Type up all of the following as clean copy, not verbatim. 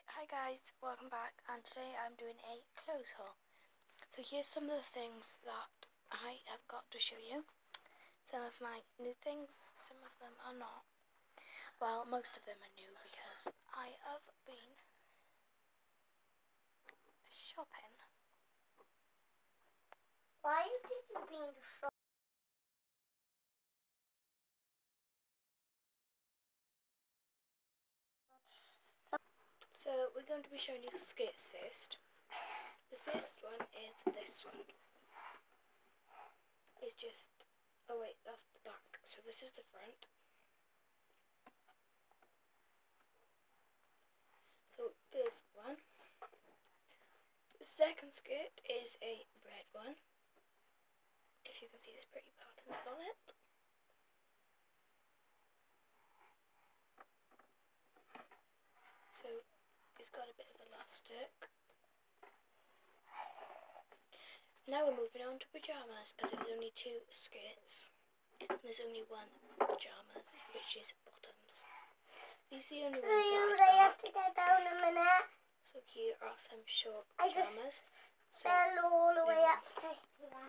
Hi guys, welcome back, and today I'm doing a clothes haul. So here's some of the things that I have got to show you. Some of my new things, some of them are not. Well, most of them are new because I have been shopping. Why did you been shopping? So we're going to be showing you the skirts first. The first one is this one. It's just, oh wait, that's the back. So this is the front. So this one. The second skirt is a red one. If you can see this pretty patterns on it. So it's got a bit of elastic. Now we're moving on to pyjamas because there's only two skirts and there's only one pyjamas, which is bottoms. These are the only ones that I I've have got. to get down a minute. So here are some short I just pyjamas. So fell all the way up to here.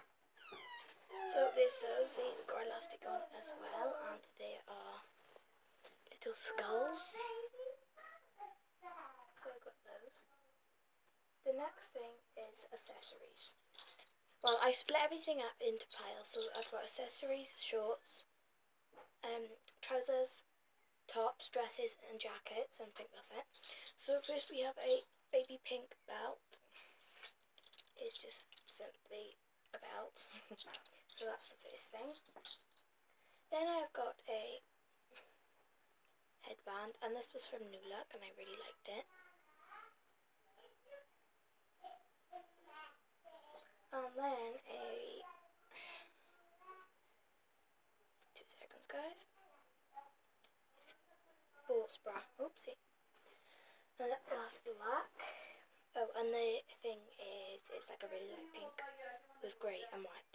So there's those. They've got elastic on as well, and they are little skulls. So I got those. The next thing is accessories. Well, I split everything up into piles, so I've got accessories, shorts, trousers, tops, dresses and jackets, and I think that's it. So first we have a baby pink belt. It's just simply a belt. So that's the first thing. Then I've got a headband, and this was from New Look and I really liked it. And then a 2 seconds guys. It's sports bra. Oopsie. And that's black. Oh, and the thing is, it's like a really light pink with grey and white.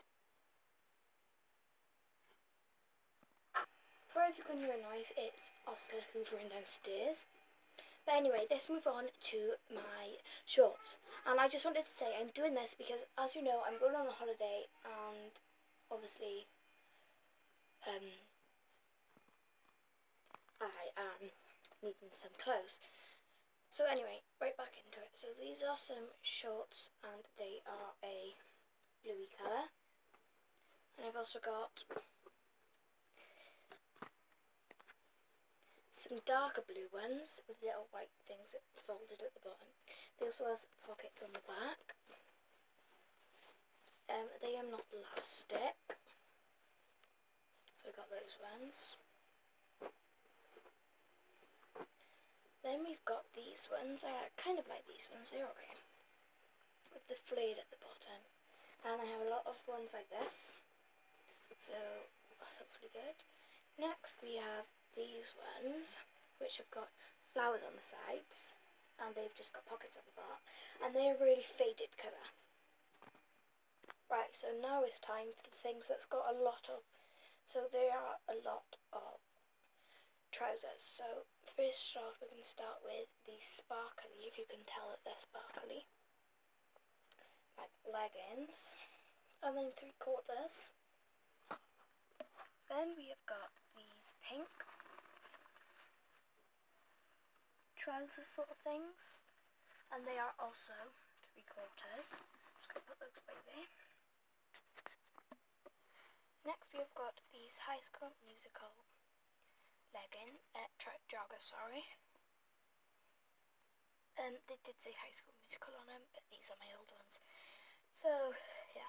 Sorry if you can hear a noise, it's Oscar hoovering downstairs. But anyway, let's move on to my shorts. And I just wanted to say I'm doing this because, as you know, I'm going on a holiday and obviously I am needing some clothes. So anyway, right back into it. So these are some shorts and they are a bluey colour. And I've also got some darker blue ones with little white things that folded at the bottom. They also have pockets on the back. They are not elastic. So I got those ones. Then we've got these ones. I kind of like these ones, they're okay. With the flared at the bottom. And I have a lot of ones like this. So that's hopefully good. Next we have these ones, which have got flowers on the sides. And they've just got pockets at the bottom. And they're really faded colour. Right, so now it's time for the things that's got a lot of. So there are a lot of trousers. So first off, we're going to start with the sparkly, if you can tell that they're sparkly, like leggings, and then 3/4. Then we have got these pink trousers sort of things, and they are also 3/4. Just going to put those by there. Next we have got these High School Musical joggers, sorry. They did say High School Musical on them, but these are my old ones. So, yeah.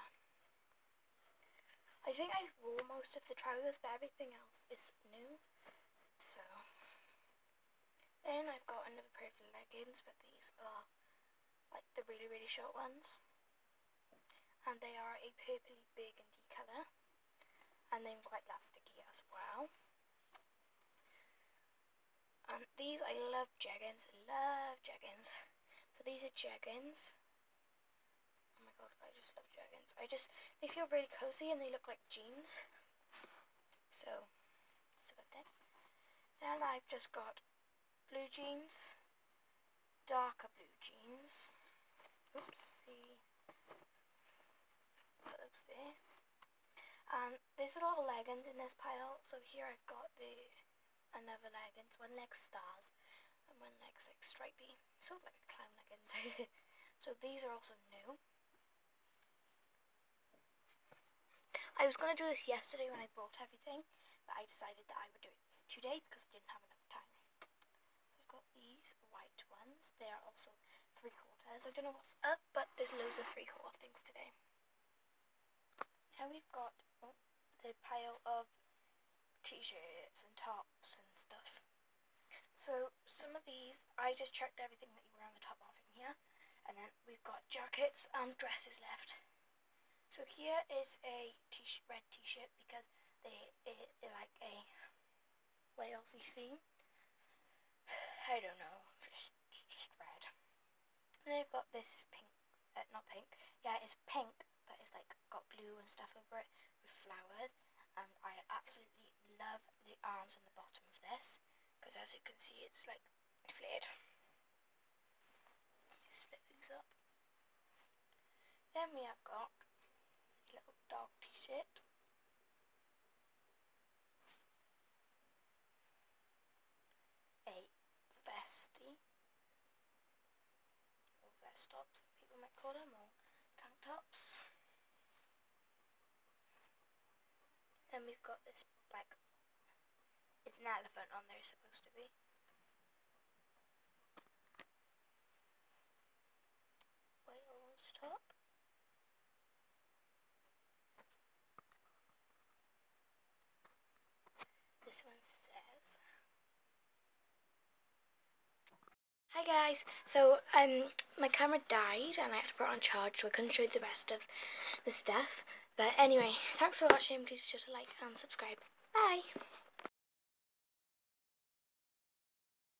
I think I wore most of the trousers, but everything else is new. So, then I've got another pair of leggings, but these are like the really, really short ones. And they are a purpley burgundy colour. And they're quite elasticy as well. And these, I love jeggings. So these are jeggings. Oh my god, I just love jeggings. They feel really cozy and they look like jeans. So, that's a good thing. Then I've just got blue jeans. darker blue jeans. Oopsie. Put those there. And there's a lot of leggings in this pile. So here I've got another leggings. One leg's stars and one leg's like stripy. Sort of like clown leggings. So these are also new. I was going to do this yesterday when I bought everything, but I decided that I would do it today because I didn't have enough time. So I've got these white ones. They are also 3/4. I don't know what's up, but there's loads of 3/4 things today. Now we've got the pile of t-shirts and tops and stuff. So some of these, I just checked everything that you were on the top of in here, and then we've got jackets and dresses left. So here is a red t-shirt because they like a Walesy theme. I don't know, just red. And then I've got this pink, not pink, yeah, it's pink, but it's like got blue and stuff over it with flowers. And I absolutely love the arms and the bottom of this because, as you can see, it's like flared. Split these up. Then we have got a little dog t-shirt. A vestie, or vest tops, people might call them, or tank tops. And we've got this like, it's an elephant on there, supposed to be. Wales top. This one says, hi guys, so my camera died and I had to put it on charge, so I couldn't show you the rest of the stuff. But anyway, thanks for watching. Please be sure to like and subscribe. Bye!